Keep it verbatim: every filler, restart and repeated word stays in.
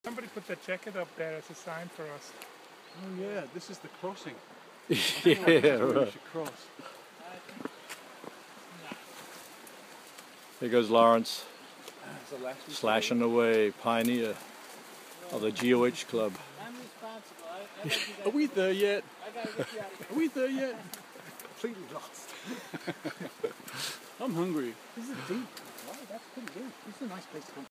Somebody put that jacket up there as a sign for us. Oh yeah, this is the crossing. Yeah, Where right. we should cross. There goes Lawrence, There's a lassie slashing away, pioneer of the G O H Club. I'm responsible. I, I let you guys Are we there yet? I gotta get you out of here. Are we there yet? Completely lost. I'm hungry. This is deep. Wow, that's pretty deep. This is a nice place to come.